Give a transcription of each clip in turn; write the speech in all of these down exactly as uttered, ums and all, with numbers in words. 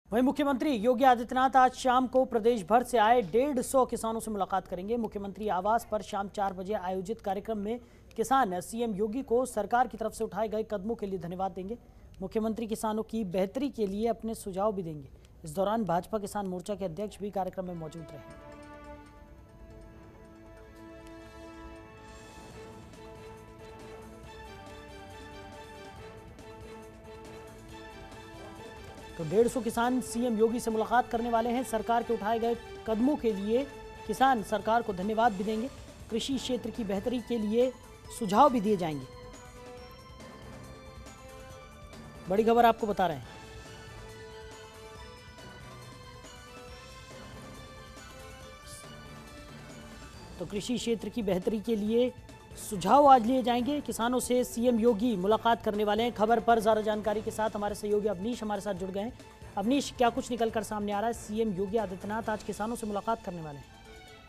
वहीं मुख्यमंत्री योगी आदित्यनाथ आज शाम को प्रदेश भर से आए डेढ़ सौ किसानों से मुलाकात करेंगे। मुख्यमंत्री आवास पर शाम चार बजे आयोजित कार्यक्रम में किसान सीएम योगी को सरकार की तरफ से उठाए गए कदमों के लिए धन्यवाद देंगे। मुख्यमंत्री किसानों की बेहतरी के लिए अपने सुझाव भी देंगे। इस दौरान भाजपा किसान मोर्चा के अध्यक्ष भी कार्यक्रम में मौजूद रहे। तो डेढ़ सौ किसान सीएम योगी से मुलाकात करने वाले हैं। सरकार के उठाए गए कदमों के लिए किसान सरकार को धन्यवाद भी देंगे। कृषि क्षेत्र की बेहतरी के लिए सुझाव भी दिए जाएंगे। बड़ी खबर आपको बता रहे हैं। तो कृषि क्षेत्र की बेहतरी के लिए सुझाव आज लिए जाएंगे। किसानों से सीएम योगी मुलाकात करने वाले हैं। खबर पर ज्यादा जानकारी के साथ हमारे सहयोगी अवनीश हमारे साथ जुड़ गए हैं। अवनीश, क्या कुछ निकलकर सामने आ रहा है? सीएम योगी आदित्यनाथ आज किसानों से मुलाकात करने वाले हैं।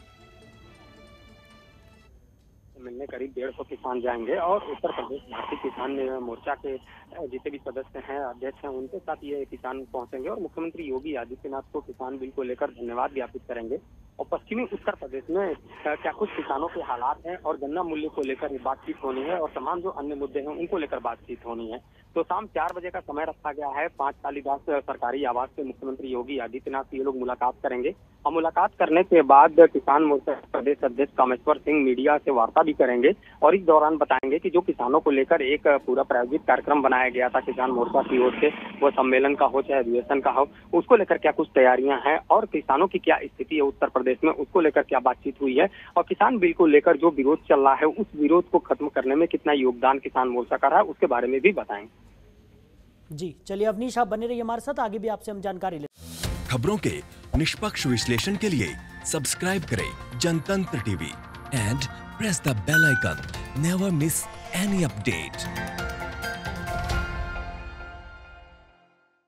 मिलने करीब डेढ़ सौ किसान जाएंगे और उत्तर प्रदेश भारतीय किसान मोर्चा के जितने भी सदस्य हैं, अध्यक्ष हैं, उनके साथ ये किसान पहुंचेंगे और मुख्यमंत्री योगी आदित्यनाथ को किसान बिल को लेकर धन्यवाद ज्ञापित करेंगे। और पश्चिमी उत्तर प्रदेश में क्या कुछ किसानों के हालात हैं और गन्ना मूल्य को लेकर बातचीत होनी है और तमाम जो अन्य मुद्दे हैं उनको लेकर बातचीत होनी है। तो शाम चार बजे का समय रखा गया है। पांच कालीदास सरकारी आवास से मुख्यमंत्री योगी आदित्यनाथ ये लोग मुलाकात करेंगे और मुलाकात करने के बाद किसान मोर्चा प्रदेश अध्यक्ष कामेश्वर सिंह मीडिया से वार्ता भी करेंगे और इस दौरान बताएंगे कि जो किसानों को लेकर एक पूरा प्रायोजित कार्यक्रम बनाया गया था किसान मोर्चा की ओर से, वो सम्मेलन का हो चाहे अधिवेशन का हो, उसको लेकर क्या कुछ तैयारियां हैं और किसानों की क्या स्थिति है उत्तर प्रदेश में, उसको लेकर क्या बातचीत हुई है और किसान बिल को लेकर जो विरोध चल रहा है उस विरोध को खत्म करने में कितना योगदान किसान मोर्चा का रहा है उसके बारे में भी बताएंगे। जी चलिए अवनीश, आप बने रहिए हमारे साथ, आगे भी आपसे हम जानकारी ले। खबरों के निष्पक्ष विश्लेषण के लिए सब्सक्राइब करें Jantantra TV and press the bell icon. Never miss any update.